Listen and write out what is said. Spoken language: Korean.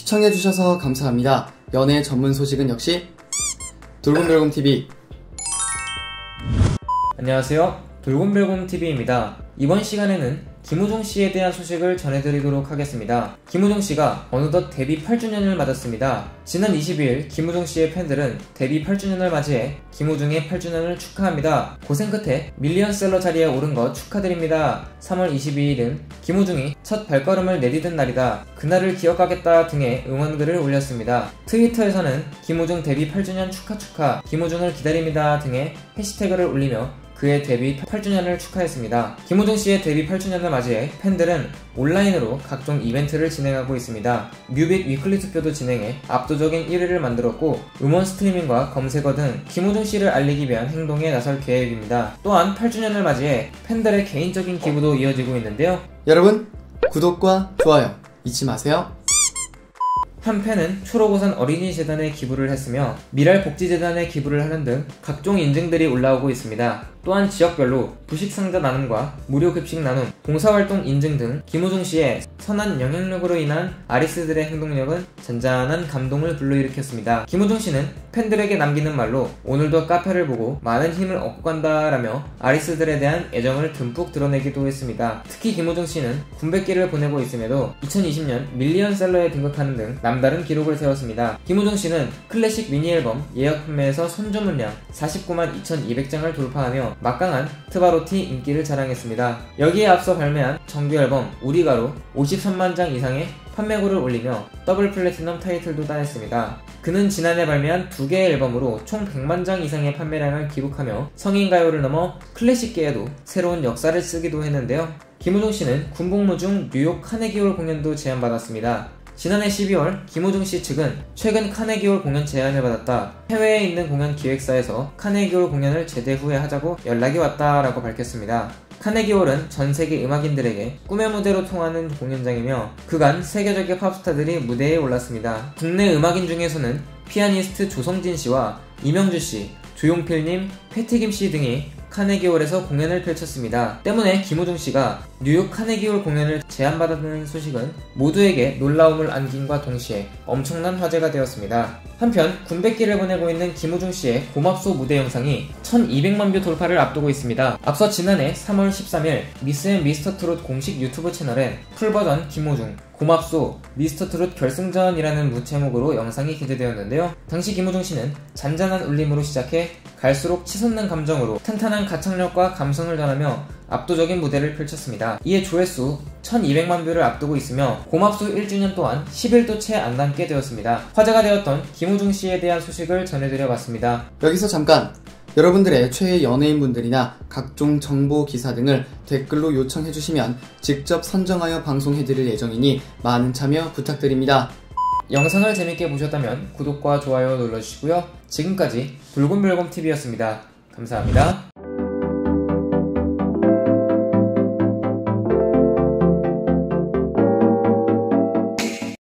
시청해주셔서 감사합니다. 연애 전문 소식은 역시 돌곰별곰TV. 안녕하세요, 돌곰별곰TV입니다. 이번 시간에는 김우중씨에 대한 소식을 전해드리도록 하겠습니다. 김우중씨가 어느덧 데뷔 8주년을 맞았습니다. 지난 22일 김우중씨의 팬들은 데뷔 8주년을 맞이해 김우중의 8주년을 축하합니다. 고생 끝에 밀리언셀러 자리에 오른 것 축하드립니다. 3월 22일은 김우중이 첫 발걸음을 내디딘 날이다. 그날을 기억하겠다 등의 응원글을 올렸습니다. 트위터에서는 김우중 데뷔 8주년 축하 김우중을 기다립니다 등의 해시태그를 올리며 그의 데뷔 8주년을 축하했습니다. 김우중씨의 데뷔 8주년을 맞이해 팬들은 온라인으로 각종 이벤트를 진행하고 있습니다. 뮤빅 위클리 투표도 진행해 압도적인 1위를 만들었고, 음원 스트리밍과 검색어 등 김우중씨를 알리기 위한 행동에 나설 계획입니다. 또한 8주년을 맞이해 팬들의 개인적인 기부도 이어지고 있는데요. 여러분, 구독과 좋아요 잊지 마세요. 한 팬은 초록우산 어린이재단에 기부를 했으며 미랄복지재단에 기부를 하는 등 각종 인증들이 올라오고 있습니다. 또한 지역별로 부식상자 나눔과 무료급식 나눔, 봉사활동 인증 등 김우중씨의 선한 영향력으로 인한 아리스들의 행동력은 잔잔한 감동을 불러일으켰습니다. 김우중씨는 팬들에게 남기는 말로 오늘도 카페를 보고 많은 힘을 얻고 간다 라며 아리스들에 대한 애정을 듬뿍 드러내기도 했습니다. 특히 김우중씨는 군백기를 보내고 있음에도 2020년 밀리언셀러에 등극하는 등 남다른 기록을 세웠습니다. 김우중씨는 클래식 미니앨범 예약 판매에서 선주문량 49만 2200장을 돌파하며 막강한 트바로티 인기를 자랑했습니다. 여기에 앞서 발매한 정규앨범 우리가로 53만 장 이상의 판매고를 올리며 더블 플래티넘 타이틀도 따냈습니다. 그는 지난해 발매한 2개의 앨범으로 총 100만 장 이상의 판매량을 기록하며 성인가요를 넘어 클래식계에도 새로운 역사를 쓰기도 했는데요. 김우중씨는 군복무 중 뉴욕 카네기홀 공연도 제안받았습니다. 지난해 12월 김우중씨 측은 최근 카네기홀 공연 제안을 받았다. 해외에 있는 공연 기획사에서 카네기홀 공연을 제대 후에 하자고 연락이 왔다라고 밝혔습니다. 카네기홀은 전세계 음악인들에게 꿈의 무대로 통하는 공연장이며 그간 세계적인 팝스타들이 무대에 올랐습니다. 국내 음악인 중에서는 피아니스트 조성진씨와 이명주씨, 조용필님, 패티김씨 등이 카네기홀에서 공연을 펼쳤습니다. 때문에 김우중씨가 뉴욕 카네기홀 공연을 제안받았다는 소식은 모두에게 놀라움을 안김과 동시에 엄청난 화제가 되었습니다. 한편 군백기를 보내고 있는 김우중씨의 고맙소 무대 영상이 1200만 뷰 돌파를 앞두고 있습니다. 앞서 지난해 3월 13일 미스앤미스터트롯 공식 유튜브 채널에 풀버전 김우중 고맙소 미스터트롯 결승전이라는 무제목으로 영상이 게재되었는데요. 당시 김우중씨는 잔잔한 울림으로 시작해 갈수록 치솟는 감정으로 탄탄한 가창력과 감성을 전하며 압도적인 무대를 펼쳤습니다. 이에 조회수 1200만 뷰를 앞두고 있으며 고맙소 1주년 또한 10일도 채 안 남게 되었습니다. 화제가 되었던 김우중씨에 대한 소식을 전해드려봤습니다. 여기서 잠깐! 여러분들의 최애 연예인분들이나 각종 정보 기사 등을 댓글로 요청해주시면 직접 선정하여 방송해드릴 예정이니 많은 참여 부탁드립니다. 영상을 재밌게 보셨다면 구독과 좋아요 눌러주시고요. 지금까지 돌곰별곰TV였습니다. 감사합니다.